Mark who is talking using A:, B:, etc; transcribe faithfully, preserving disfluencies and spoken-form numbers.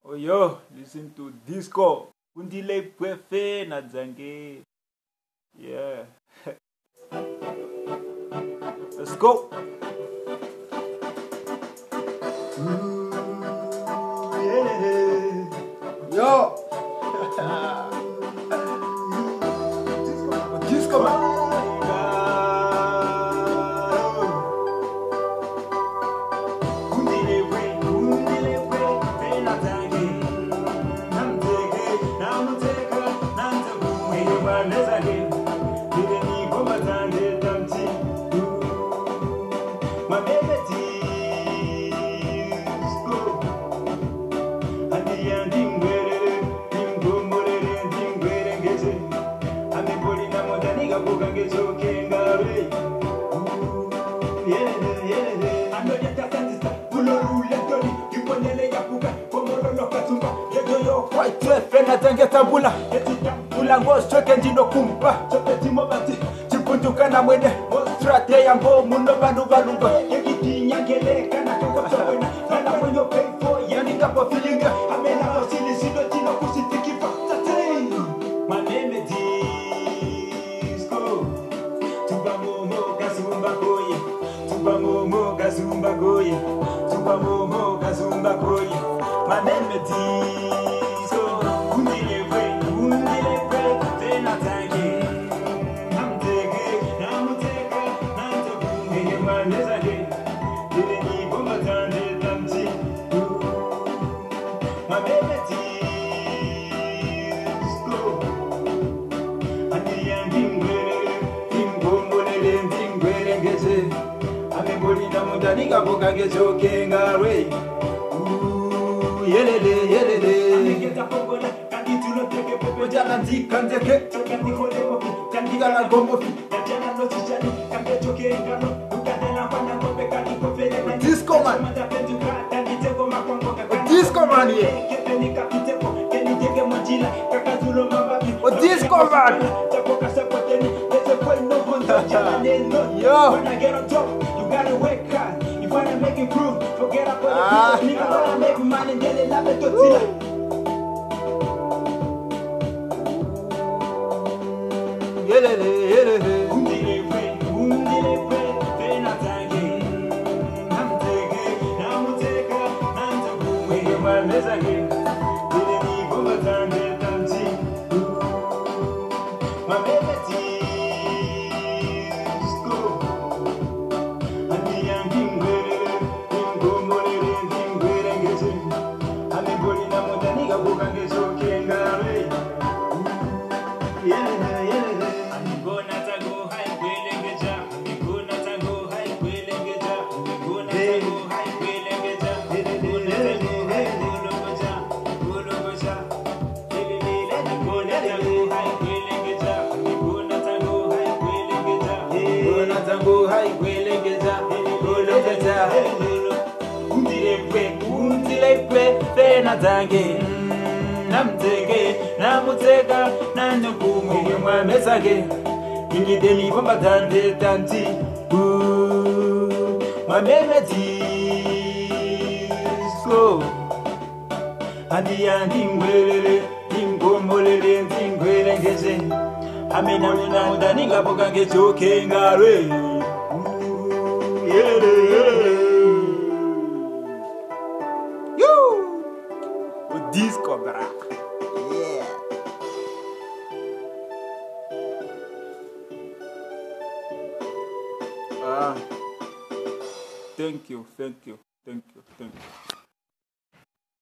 A: Oh yo, listen to disco. Undile prefe na zange. Yeah. Let's go. Ooh, yeah. Yo. disco, disco man. Fena tange tambula Ula ngo stroke njino kumpa Chopeti mobati Chipuntuka na mwene Strate ya mbo muno bandu balungo Yegiti nyangele kana koko sabona Nana mwenyo pay for Yani kapo filinga Amena wasili sido tino kusitikifa Tatei Maneme disco Tuba momo gazumba goye Tuba momo gazumba goye Tuba momo gazumba goye Maneme disco Niga boka gejo kengarwe Ooh yelele yelele Ameketa pongole Kanditu no teke popo jana zika nzeke Choka nikole moki Kandiga na gombo fi Najana no chichani Kambe choke ingano Ukadena wana ngope kaniko fele Disco man Disco man ye Kepe nika kiteko Keni jege majila Kakazulo mababi Disco man Tako kasa poteni Lese kwe no hondo Jana neno Yo When I get on top You gotta work hard You wanna make it prove Forget about ah. the people Nigga wanna make money Dele la betotila Yelele yelele Undile kwe Undile kwe Fena tange Namtege Namuteka Namtabu Wege manezage Dile ni goma tande tanti Mamebeti Fena zange Namtege Namutega Nanyokume Mwa mesage Ingide mi bomba tande tanti Mwa meme disco Andi yandi ngwelele Dingo molele Dingwele ngeze Amena muna Udaninga boka ngejo kengarwe Yele yele Disco, bra. Yeah. Ah. Thank you, thank you, thank you, thank you.